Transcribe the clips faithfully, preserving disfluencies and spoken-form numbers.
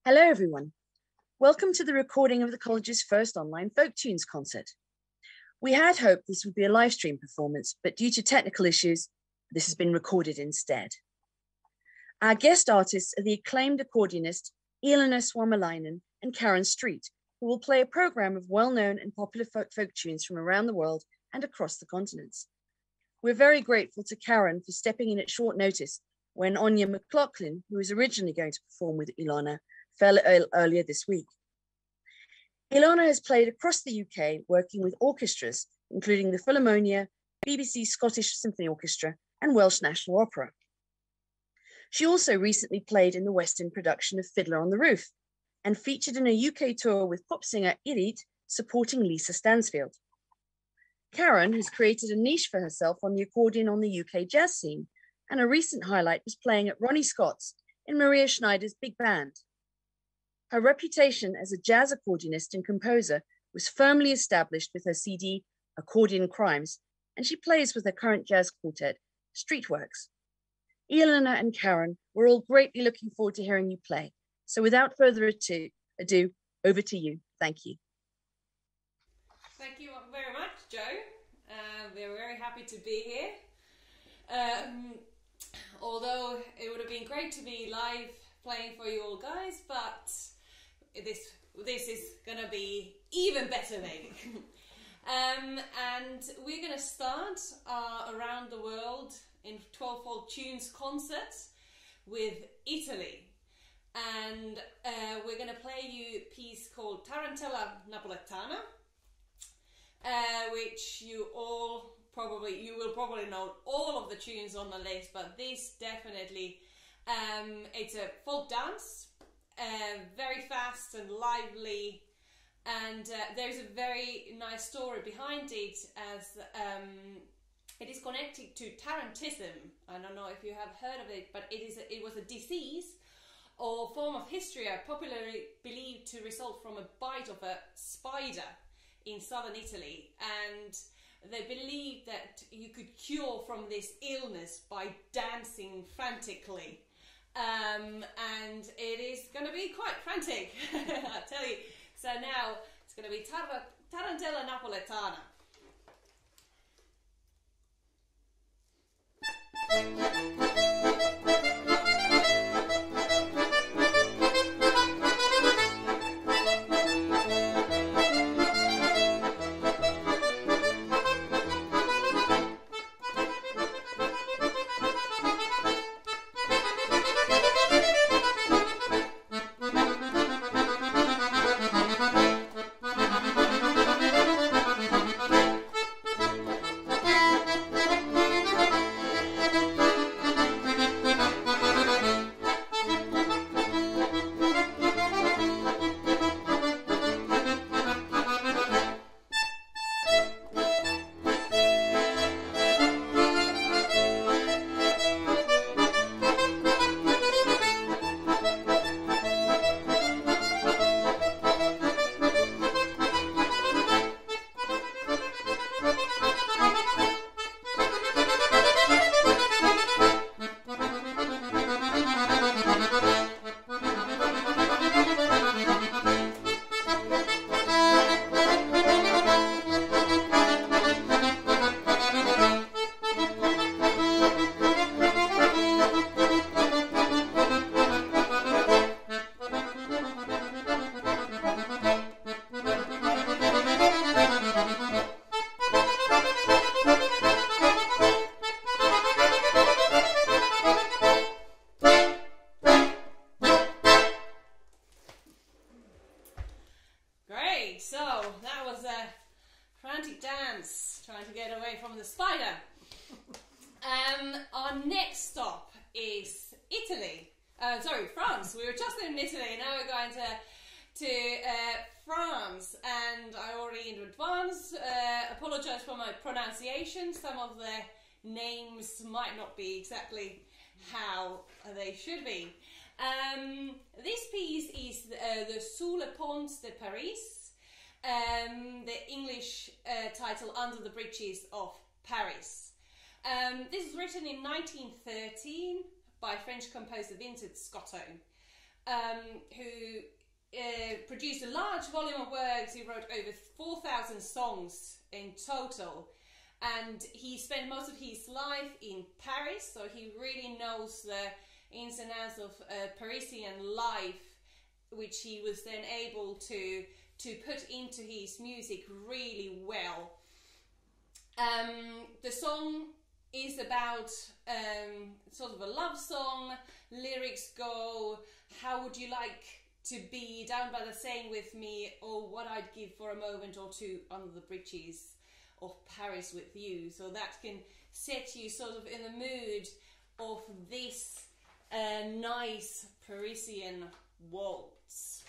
Hello everyone. Welcome to the recording of the college's first online folk tunes concert. We had hoped this would be a live stream performance, but due to technical issues, this has been recorded instead. Our guest artists are the acclaimed accordionist Ilona Suomalainen and Karen Street, who will play a program of well-known and popular folk, folk tunes from around the world and across the continents. We're very grateful to Karen for stepping in at short notice when Anya McLaughlin, who was originally going to perform with Ilona, fell ill earlier this week. Ilona has played across the U K, working with orchestras, including the Philharmonia, B B C Scottish Symphony Orchestra, and Welsh National Opera. She also recently played in the West End production of Fiddler on the Roof and featured in a U K tour with pop singer Irit, supporting Lisa Stansfield. Karen has created a niche for herself on the accordion on the U K jazz scene, and a recent highlight was playing at Ronnie Scott's in Maria Schneider's big band. Her reputation as a jazz accordionist and composer was firmly established with her C D, Accordion Crimes, and she plays with her current jazz quartet, Streetworks. Ilona and Karen, we're all greatly looking forward to hearing you play. So without further ado, ado over to you. Thank you. Thank you very much, Joe. Uh, we're very happy to be here. Um, although it would have been great to be live playing for you all guys, but this this is gonna be even better maybe. um, and we're gonna start uh, around the world in twelve folk tunes concert with Italy, and uh, we're gonna play you a piece called Tarantella Napoletana, uh, which you all probably you will probably know all of the tunes on the list, but this definitely um, it's a folk dance. Uh, very fast and lively, and uh, there's a very nice story behind it, as um, it is connected to tarantism. I don't know if you have heard of it, but it is a, it was a disease or form of hysteria popularly believed to result from a bite of a spider in southern Italy, and they believed that you could cure from this illness by dancing frantically. Um, and it is going to be quite frantic, I tell you. So now it's going to be tar Tarantella Napoletana. Some of the names might not be exactly how they should be. Um, this piece is uh, the Sous les Ponts de Paris, um, the English uh, title Under the Bridges of Paris. Um, this was written in nineteen thirteen by French composer Vincent Scotto. um, who uh, produced a large volume of works. He wrote over four thousand songs in total. And he spent most of his life in Paris, so he really knows the ins and outs of uh, Parisian life, which he was then able to to put into his music really well. Um, the song is about um, sort of a love song. Lyrics go, how would you like to be down by the Seine with me, or what I'd give for a moment or two under the bridges of Paris with you. So that can set you sort of in the mood of this uh, nice Parisian waltz.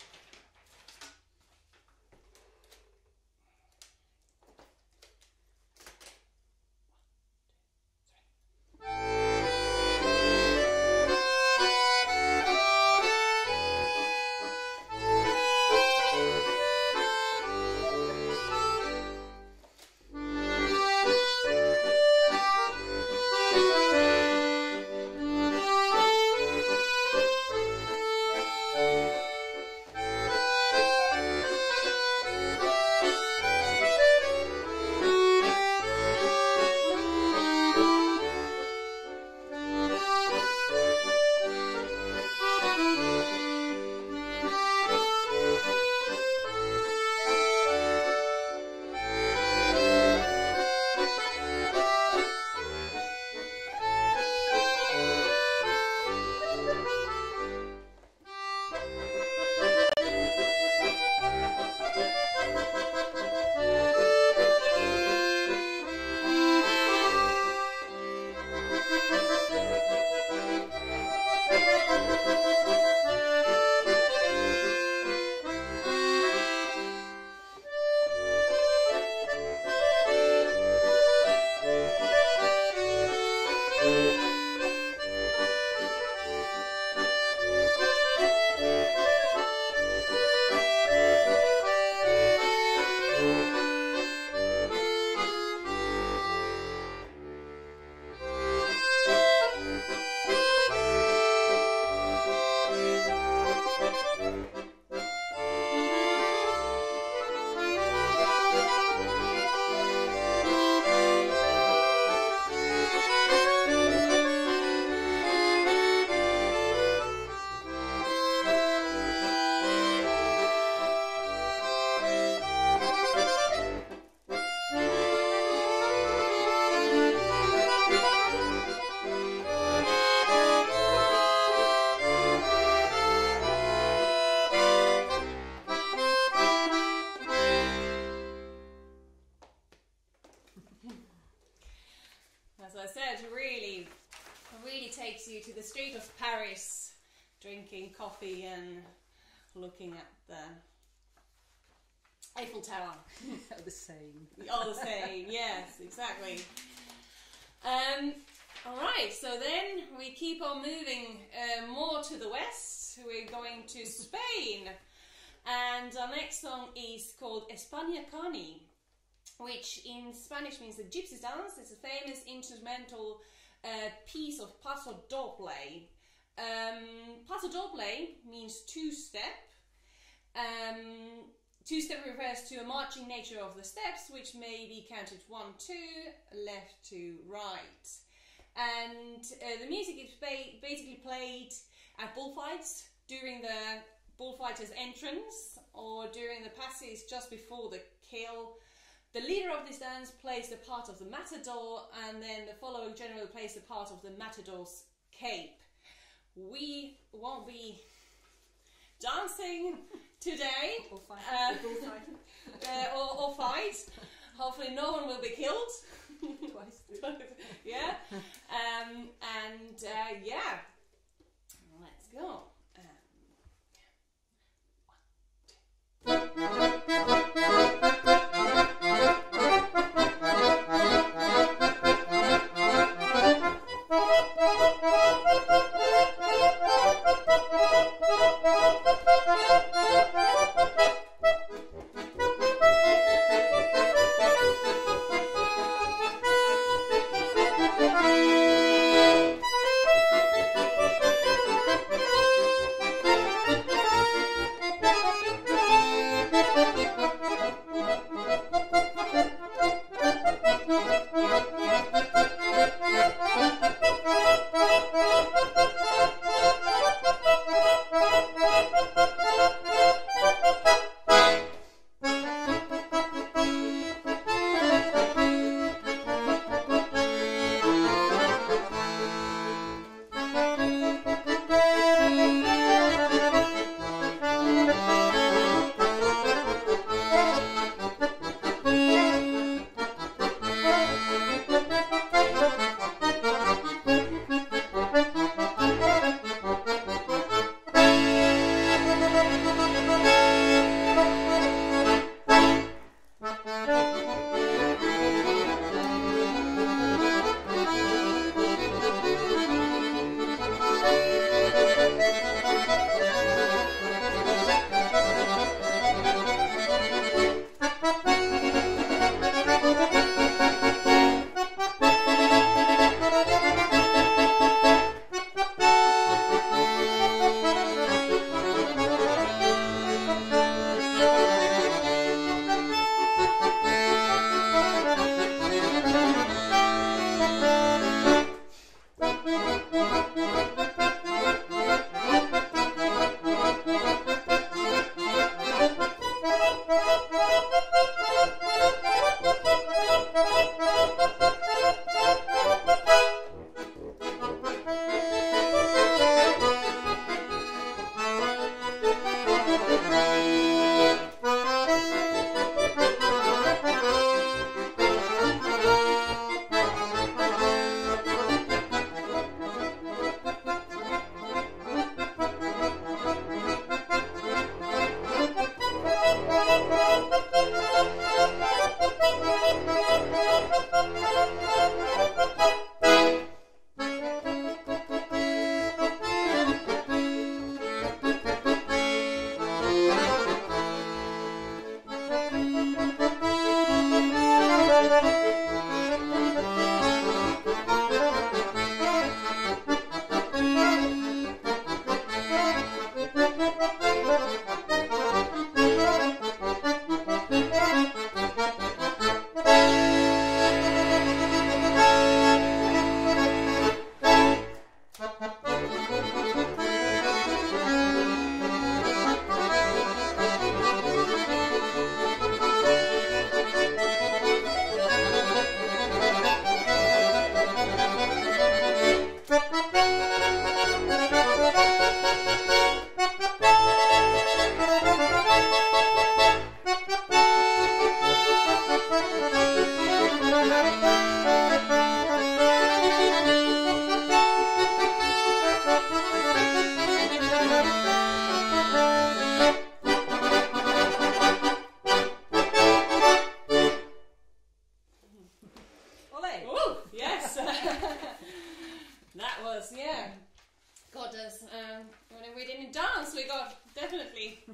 You to the street of Paris, drinking coffee and looking at the Eiffel Tower. The same. All the same, yes, exactly. Um, all right, so then we keep on moving uh, more to the west. We're going to Spain, and our next song is called España Cani, which in Spanish means the gypsy dance. It's a famous instrumental uh, piece of paso doble. Um, paso doble means two-step. Um, two-step refers to a marching nature of the steps, which may be counted one, two, left to right. And uh, the music is ba basically played at bullfights during the bullfighter's entrance or during the passage just before the kill. The leader of this dance plays the part of the matador, and then the following general plays the part of the matador's cape. We won't be dancing today, or fight, uh, uh, or, or fight. Hopefully no one will be killed. Twice. Yeah. Um, and uh, yeah, let's go.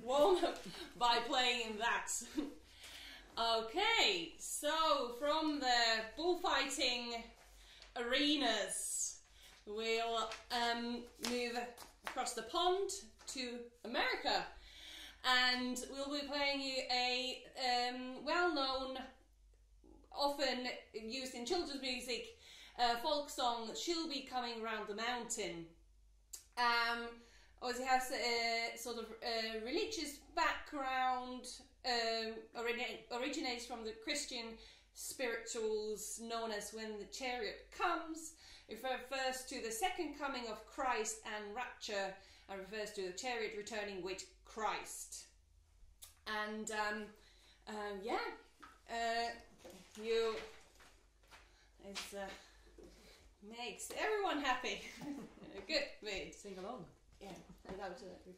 warm up by playing that. Okay, so from the bullfighting arenas, we'll um, move across the pond to America, and we'll be playing you a um, well-known, often used in children's music, uh, folk song, She'll Be Coming Round the Mountain. Um, obviously has a sort of a religious background, uh, origin- originates from the Christian spirituals known as When the Chariot Comes. It refers to the second coming of Christ and rapture, and refers to the chariot returning with Christ. And um, uh, yeah, uh, you it uh, makes everyone happy. Good, wait. Sing along. Yeah, without uh,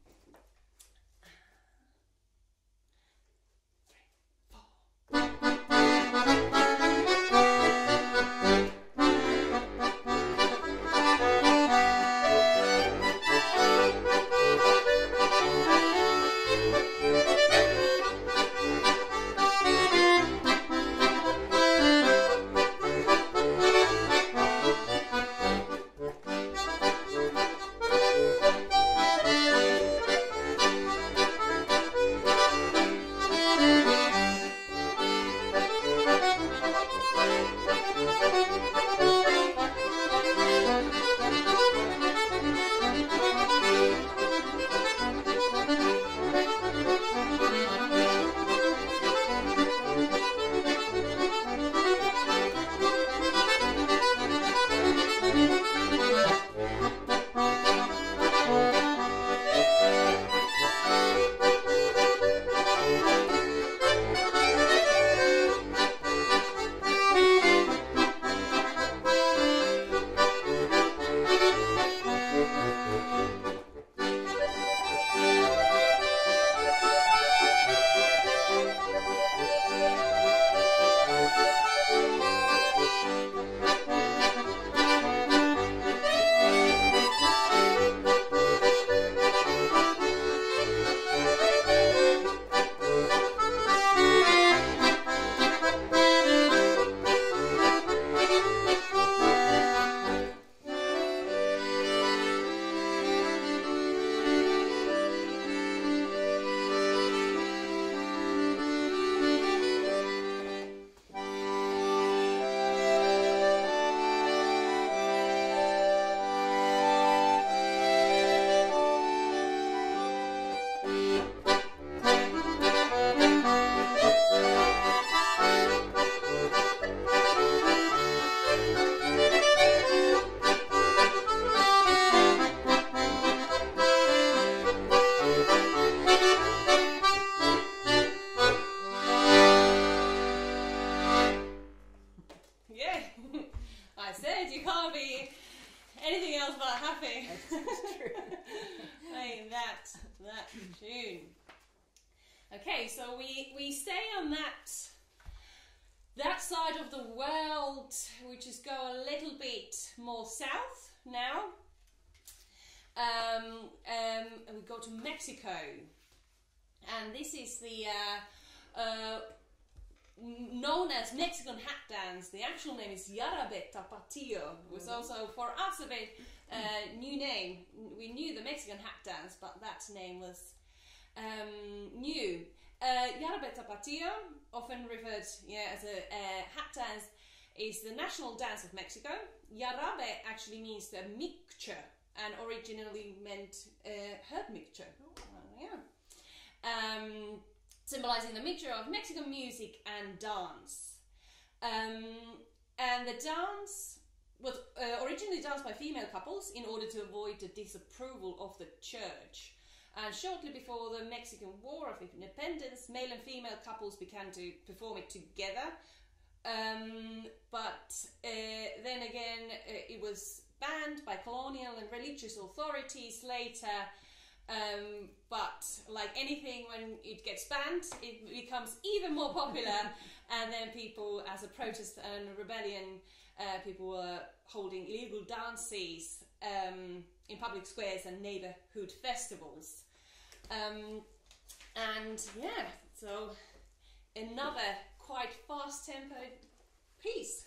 Okay, so we, we stay on that that side of the world, we just go a little bit more south now. Um, um, and we go to Mexico. And this is the uh, uh, known as Mexican hat dance. The actual name is Jarabe Tapatio. It was also for us a bit uh, new name. We knew the Mexican hat dance, but that name was um, new. Uh, Jarabe Tapatio, often referred yeah, as a uh, hat dance, is the national dance of Mexico. Jarabe actually means a mixture, and originally meant uh, herb mixture. Uh, yeah. Um, symbolizing the mixture of Mexican music and dance. Um, and the dance was uh, originally danced by female couples in order to avoid the disapproval of the church. And shortly before the Mexican War of Independence, male and female couples began to perform it together. Um, but uh, then again, uh, it was banned by colonial and religious authorities later. Um, but like anything, when it gets banned, it becomes even more popular. And then people, as a protest and rebellion, uh, people were holding illegal dances um, in public squares and neighborhood festivals. Um, And yeah, so another quite fast-tempoed piece.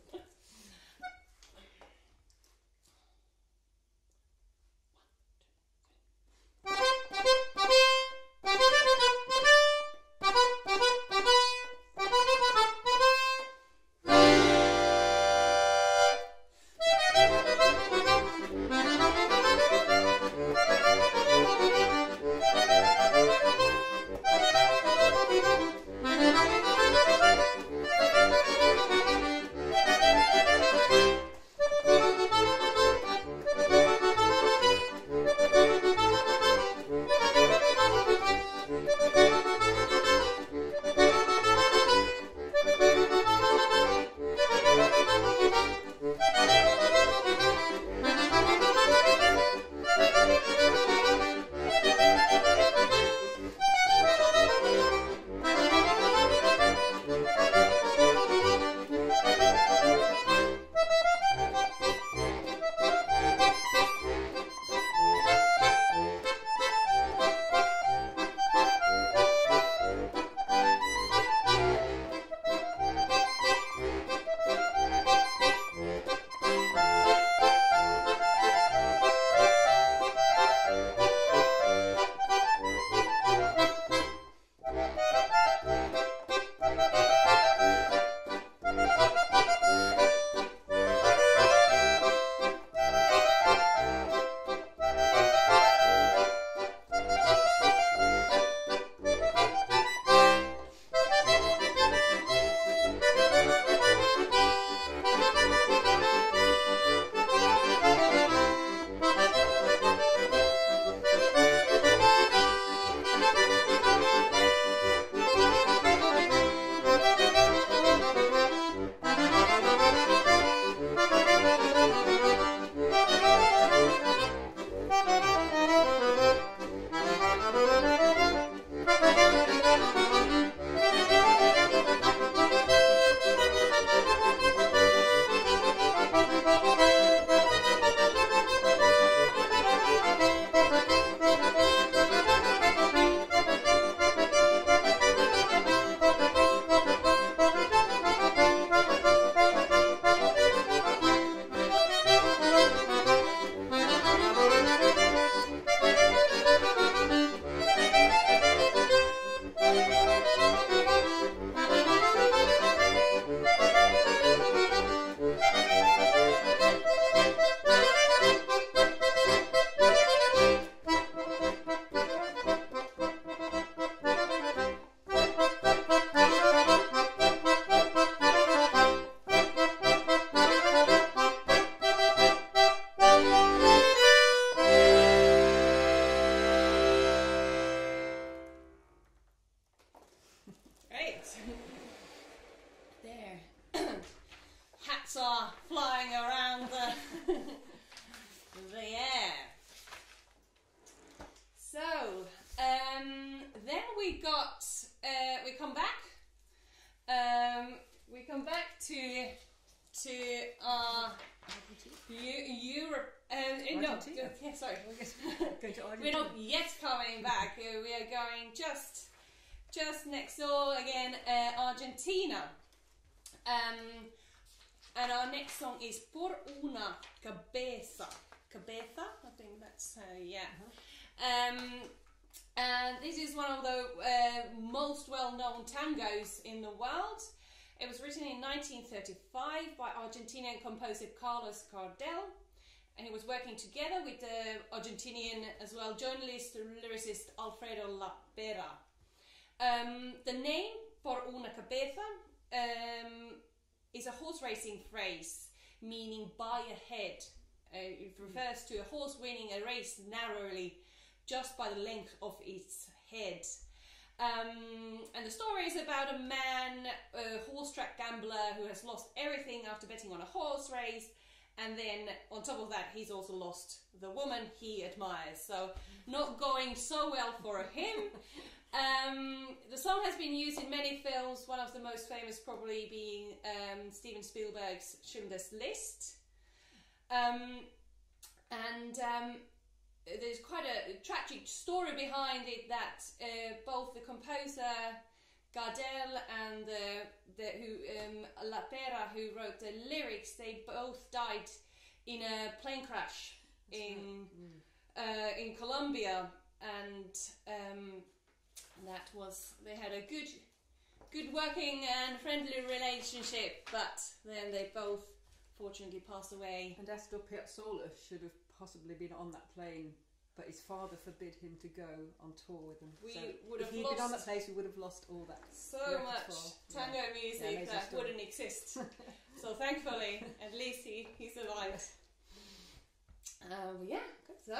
Yeah, sorry. We're not yet coming back. Uh, we are going just just next door again, uh, Argentina. Um, and our next song is Por una cabeza. Cabeza? I think that's, uh, yeah. Uh-huh. Um, and this is one of the uh, most well-known tangos in the world. It was written in nineteen thirty-five by Argentinian composer Carlos Gardel. And he was working together with the Argentinian as well journalist, lyricist Alfredo Lapera. Um, the name Por una cabeza um, is a horse racing phrase meaning by a head. Uh, it refers to a horse winning a race narrowly just by the length of its head. Um, and the story is about a man, a horse track gambler who has lost everything after betting on a horse race. And then on top of that, he's also lost the woman he admires. So not going so well for him. Um, the song has been used in many films, one of the most famous probably being um, Steven Spielberg's Schindler's List. Um, and um, there's quite a tragic story behind it that uh, both the composer Gardel and the, the who um, La Pera, who wrote the lyrics, they both died in a plane crash That's in right. mm. uh, in Colombia, and um, that was they had a good good working and friendly relationship, but then they both fortunately passed away. And Astor Piazzolla should have possibly been on that plane, but his father forbid him to go on tour with them. We so would if have he'd lost been on that place, we would have lost all that. So repertoire. much tango yeah. music yeah, that story. wouldn't exist. So thankfully, at least he, he survived. Um, yeah, good so.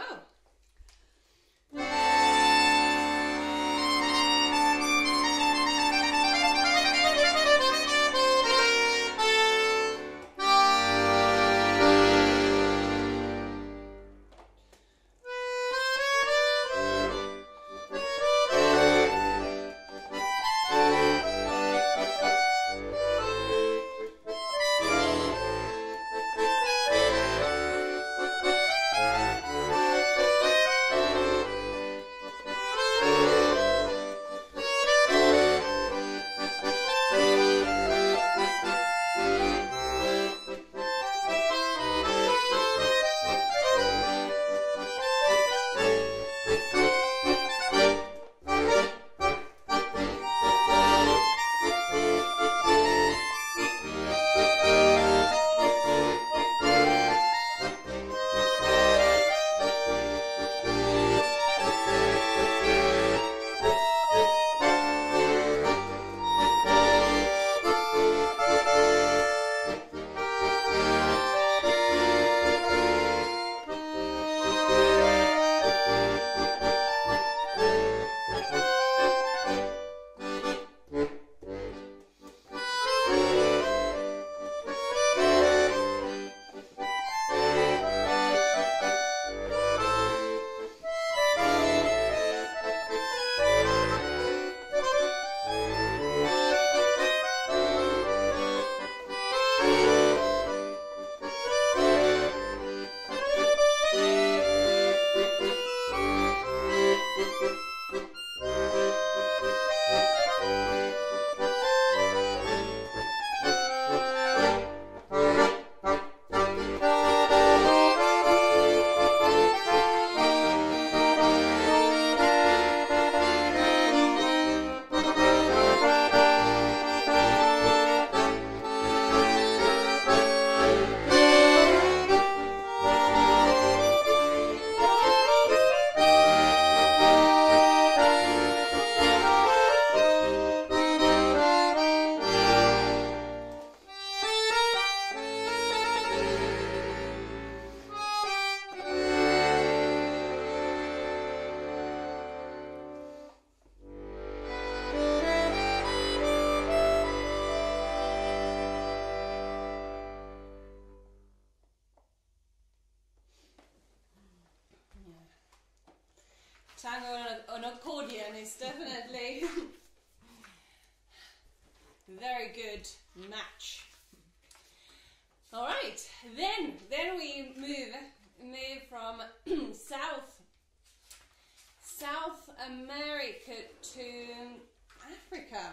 Tango on an accordion is definitely very good match. All right, then then we move move from South South America to Africa,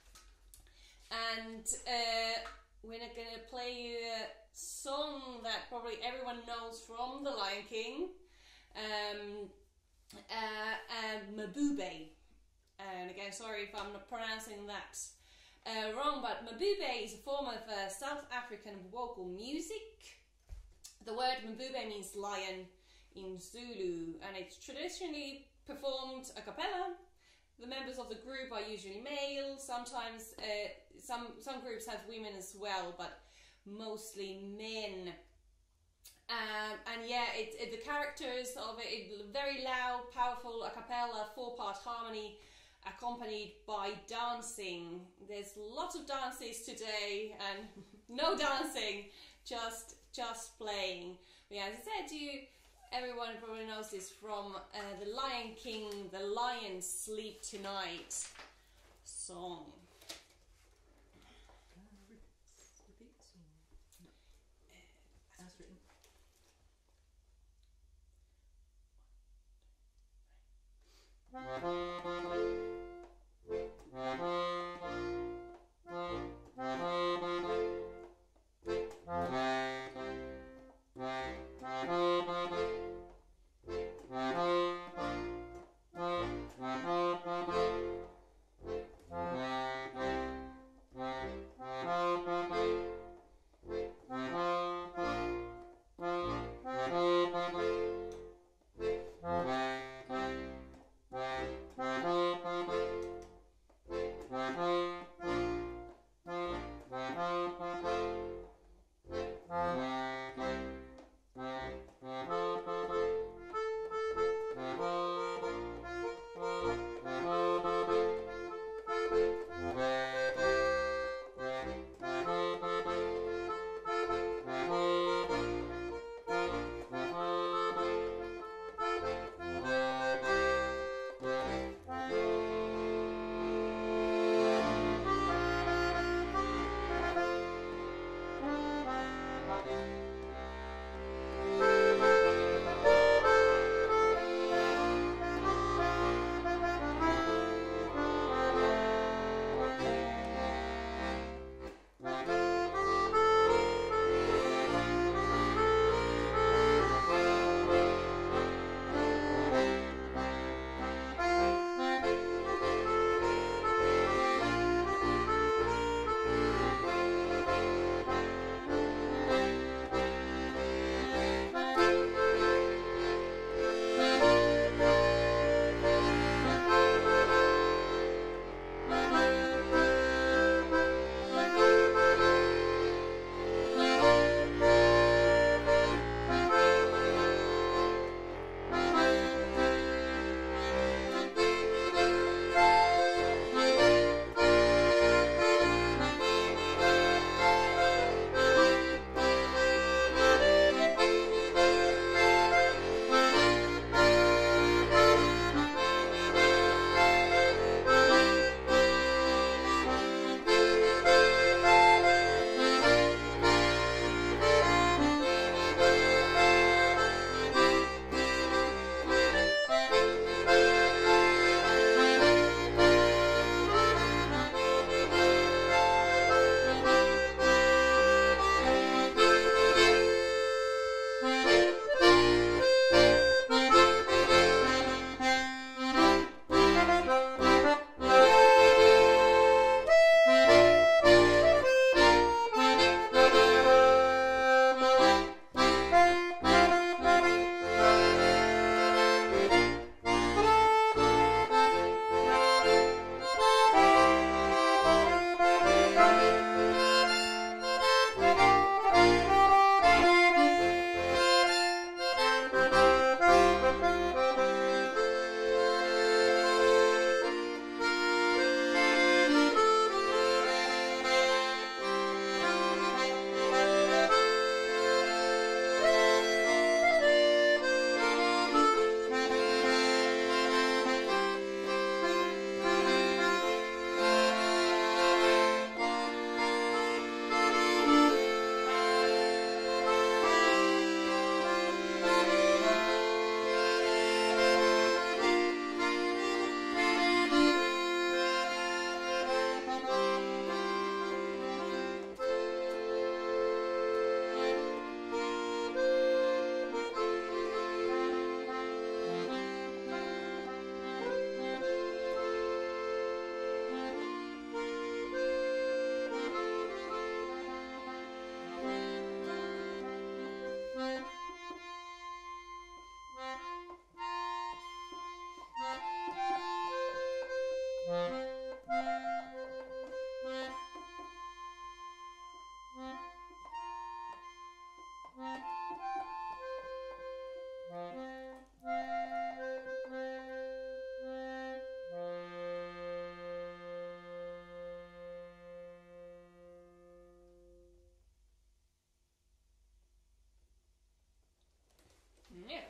and uh, we're going to play you a song that probably everyone knows from The Lion King. Um, Uh, and Mabube, and again, sorry if I'm not pronouncing that uh, wrong, but Mabube is a form of uh, South African vocal music. The word Mabube means lion in Zulu, and it's traditionally performed a cappella. The members of the group are usually male. Sometimes uh, some some groups have women as well, but mostly men. Um, and yeah, it, it, the characters of it, it, very loud, powerful, a cappella, four-part harmony, accompanied by dancing. There's lots of dances today, and no dancing, just just playing. But yeah, as I said to you, everyone probably knows this from uh, The Lion King, The Lions Sleep Tonight song. Yeah.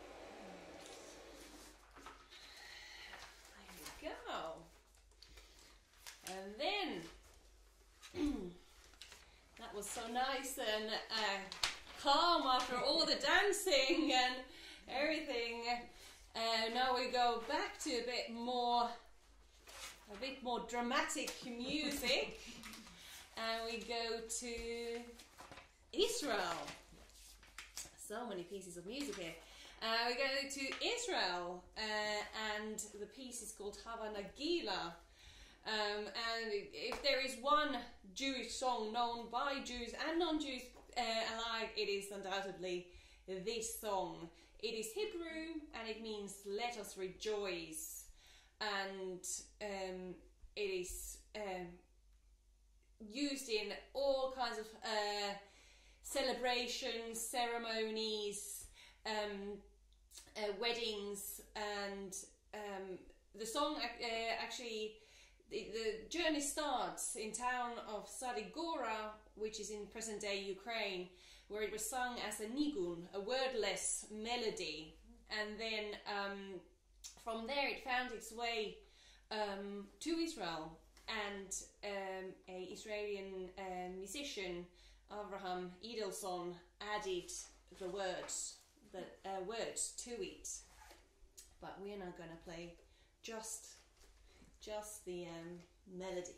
There we go. And then that was so nice and uh, calm after all the dancing and everything. Uh, now we go back to a bit more, a bit more dramatic music, and we go to Israel. So many pieces of music here. Uh, we go to Israel, uh, and the piece is called Hava Nagila. Um, and if there is one Jewish song known by Jews and non-Jews uh, alike, it is undoubtedly this song. It is Hebrew and it means "Let us rejoice," and um, it is um, used in all kinds of uh, celebrations, ceremonies, um, uh, weddings, and um, the song uh, actually. The, the journey starts in town of Sadigora, which is in present-day Ukraine, where it was sung as a nigun, a wordless melody, and then um, from there it found its way um, to Israel, and um, a Israeli uh, musician, Avraham Edelson, added the words, the uh, words to it. But we're not going to play just. Just the um, melody.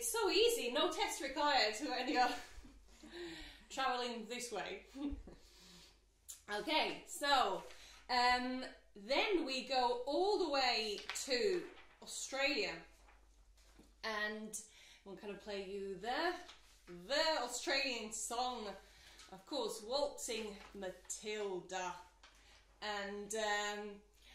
it's so easy, no test required when you're traveling this way. Okay, so um, then we go all the way to Australia, and I'm going to play you the, the Australian song, of course, Waltzing Matilda. And um,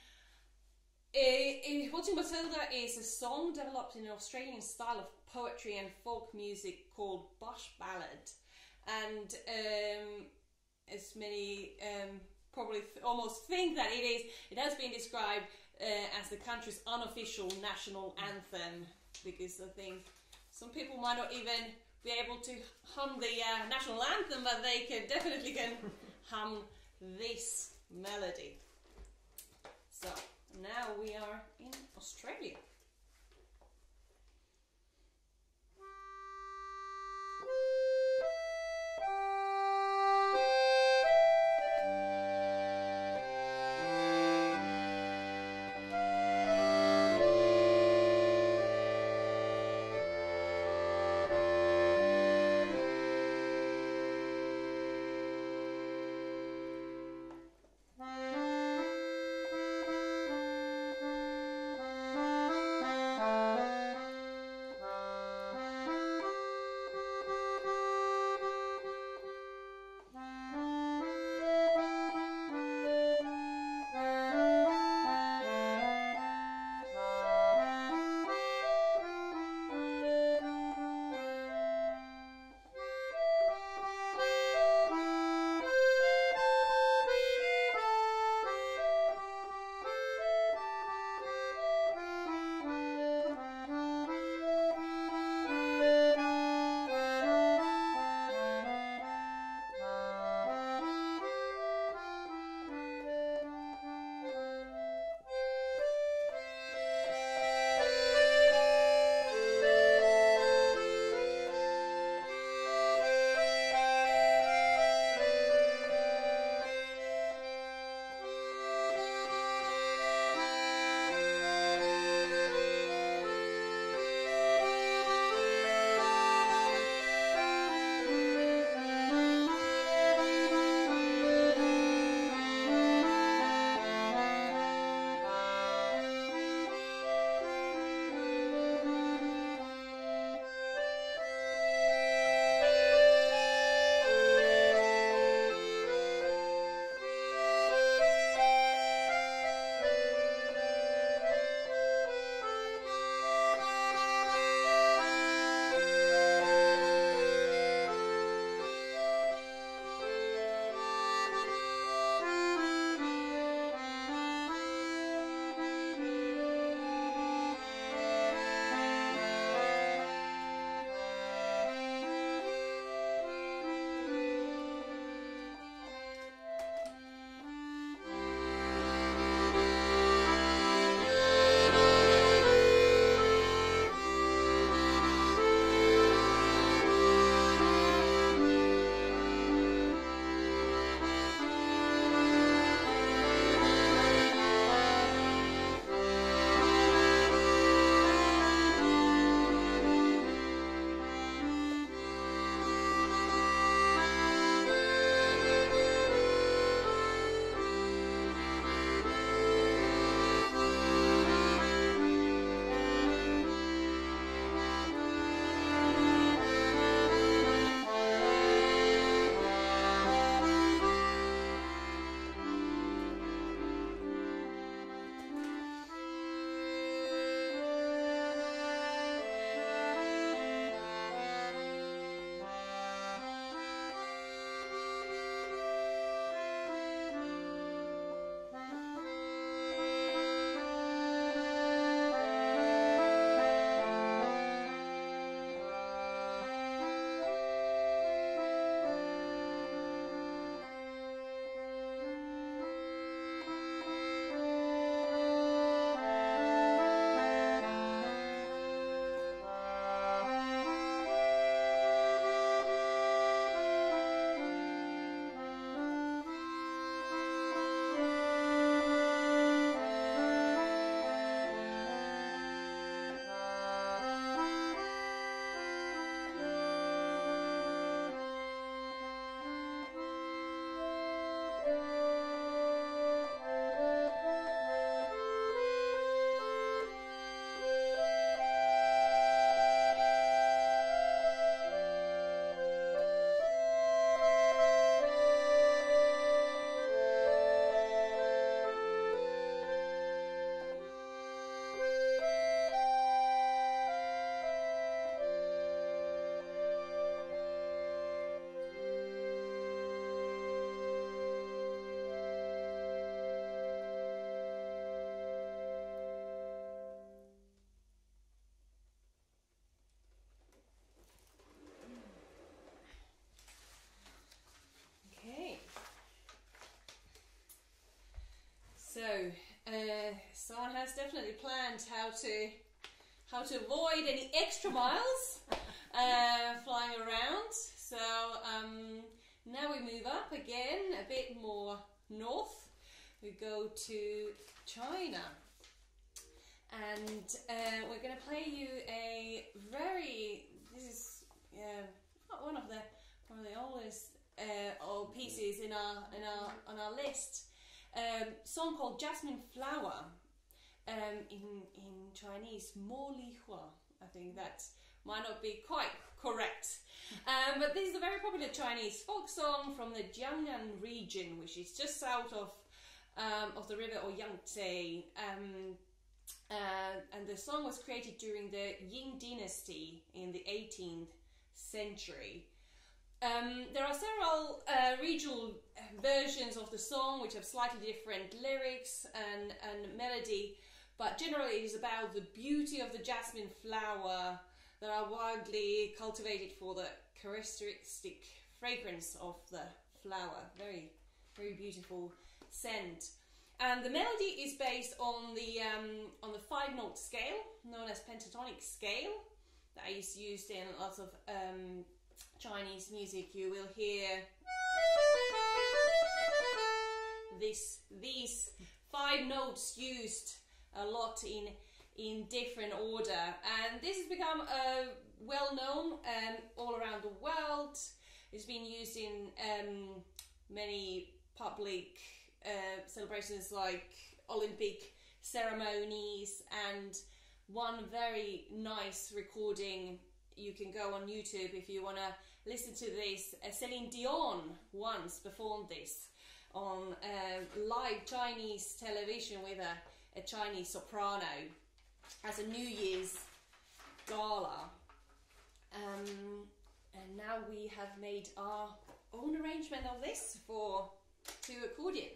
it, it, Waltzing Matilda is a song developed in an Australian style of poetry and folk music called bush ballad. And um, as many um, probably th almost think that it is, it has been described uh, as the country's unofficial national anthem, because I think some people might not even be able to hum the uh, national anthem, but they can definitely can hum this melody. So now we are in Australia. has definitely planned how to how to avoid any extra miles uh, flying around. So um, now we move up again, a bit more north. We go to China. And uh, we're going to play you a very, this is uh, one of the one of the oldest uh, old pieces in our in our on our list. Um, song called Jasmine Flower. Um, in in Chinese, Mo Li Hua. I think that might not be quite correct. Um, but this is a very popular Chinese folk song from the Jiangnan region, which is just south of um, of the river or Yangtze. Um, Uh, and the song was created during the Ying dynasty in the eighteenth century. Um, there are several uh, regional versions of the song which have slightly different lyrics and, and melody, but generally it is about the beauty of the jasmine flower that are widely cultivated for the characteristic fragrance of the flower. Very, very beautiful scent. And the melody is based on the um, on the five note scale known as pentatonic scale that is used in lots of um, Chinese music. You will hear this these five notes used a lot in in different order, and this has become uh, well known um, all around the world. It's been used in um, many public Uh, celebrations like Olympic ceremonies, and one very nice recording, you can go on YouTube if you want to listen to this. uh, Celine Dion once performed this on uh, live Chinese television with a, a Chinese soprano as a New Year's gala. Um, and now we have made our own arrangement of this for two accordions.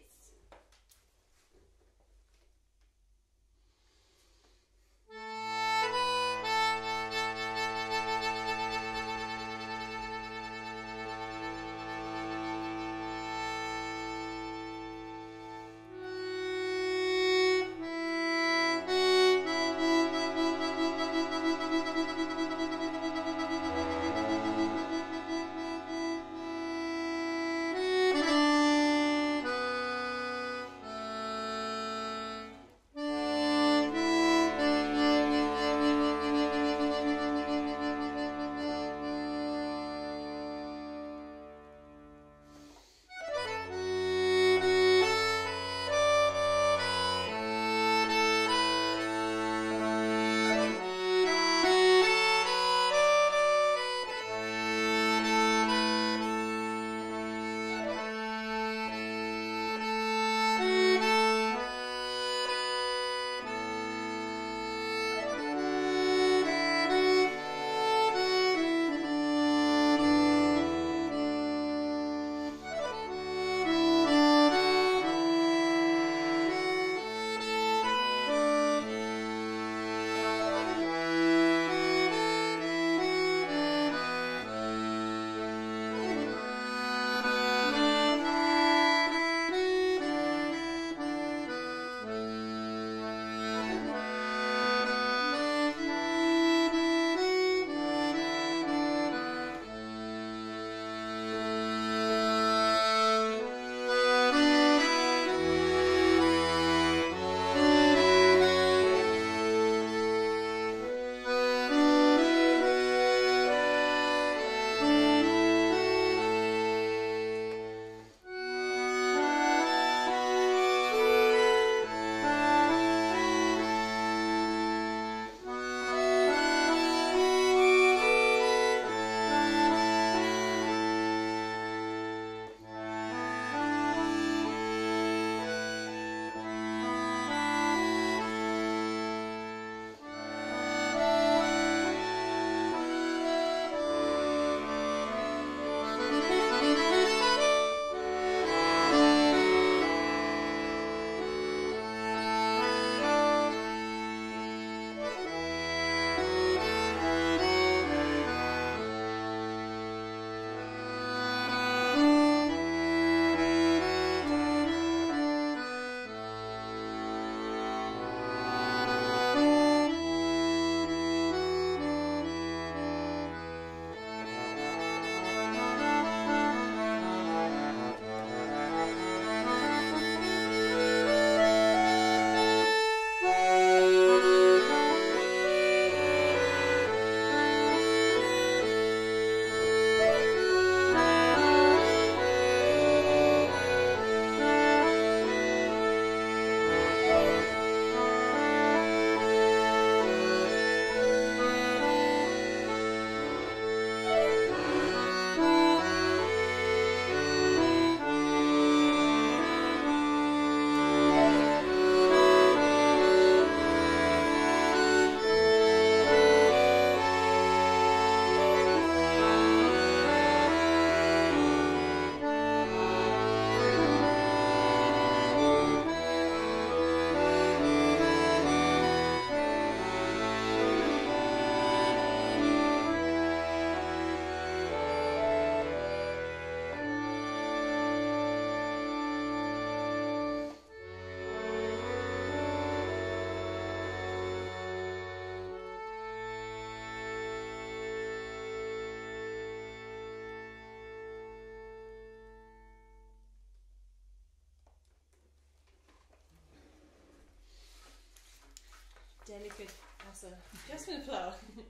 take it as a adjustment flow.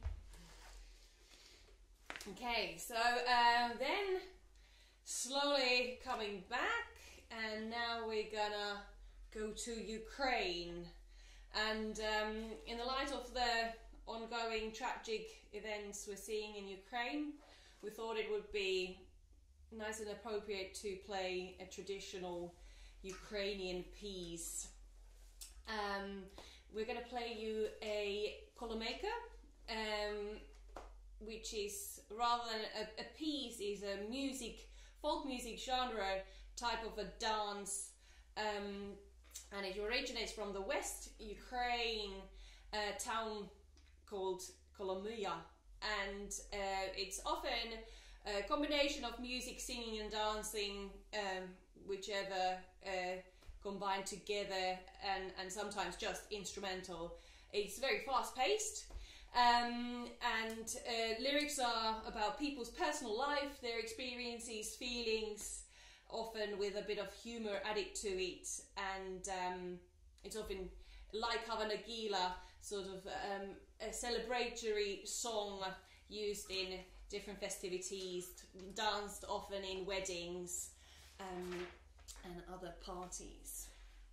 Okay, so um, then slowly coming back, and now we're gonna go to Ukraine. And um, in the light of the ongoing tragic events we're seeing in Ukraine, we thought it would be nice and appropriate to play a traditional Ukrainian piece. Um, we're going to play you a kolomeyka, um, which is rather than a, a piece, is a music, folk music genre type of a dance, um, and it originates from the West Ukraine uh, town called Kolomyia, and uh, it's often a combination of music, singing and dancing, um, whichever uh, combined together, and, and sometimes just instrumental. It's very fast paced, um, and uh, lyrics are about people's personal life, their experiences, feelings, often with a bit of humor added to it, and um, it's often like Havana Gila, sort of um, a celebratory song used in different festivities, danced often in weddings um, and other parties.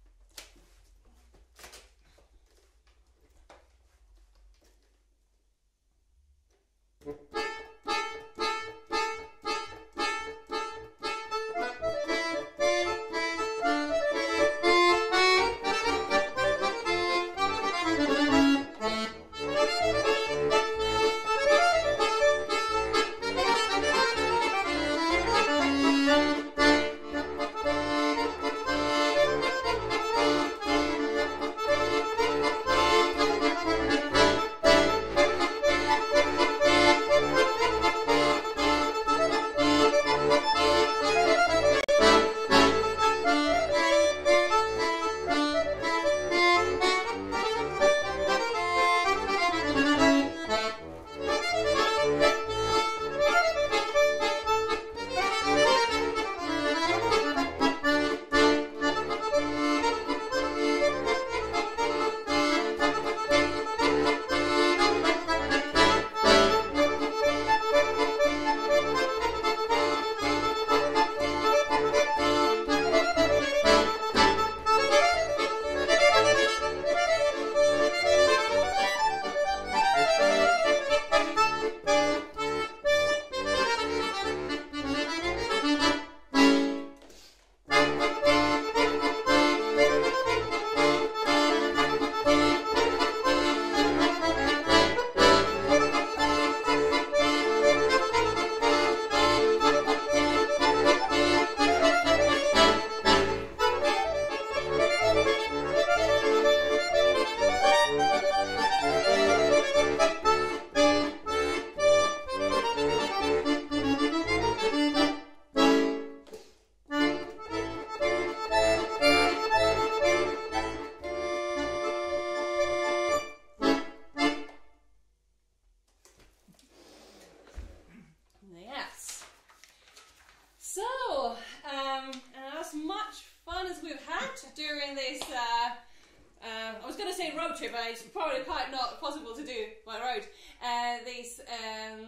It's probably quite not possible to do by road. Uh, this um,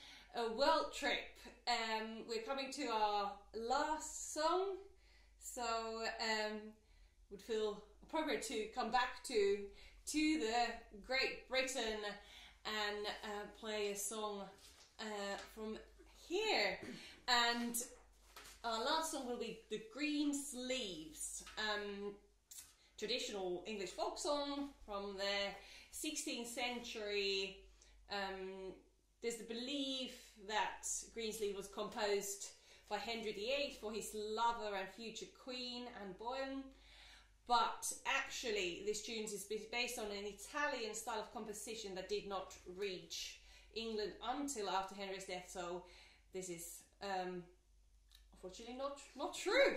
a world trip. Um, we're coming to our last song, so um, would feel appropriate to come back to to the Great Britain and uh, play a song uh, from here. And our last song will be The Green Sleeves. Um, traditional English folk song from the sixteenth century. Um, there's the belief that Greensleeve was composed by Henry the Eighth for his lover and future queen, Anne Boleyn, but actually this tune is based on an Italian style of composition that did not reach England until after Henry's death, so this is um, unfortunately not, not true.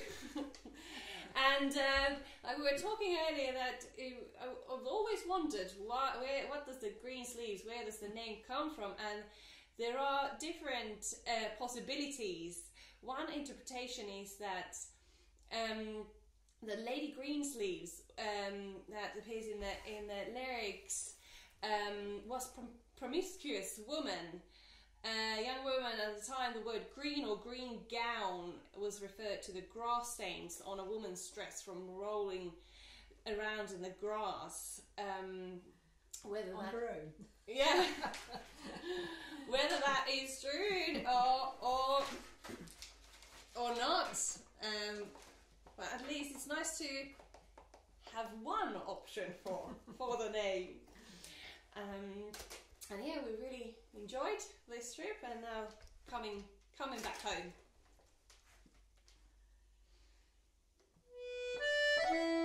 And um, like we were talking earlier, that it, I, I've always wondered why, where, what does the green sleeves, where does the name come from? And there are different uh, possibilities. One interpretation is that um, the Lady Greensleeves um, that appears in the in the lyrics um, was prom promiscuous woman. A uh, young woman at the time, the word green or green gown was referred to the grass stains on a woman's dress from rolling around in the grass. Um, whether on that, her own. Yeah. Whether that is true or or or not. Um, but at least it's nice to have one option for for the name. Um, and yeah, we really enjoyed this trip, and now coming coming back home.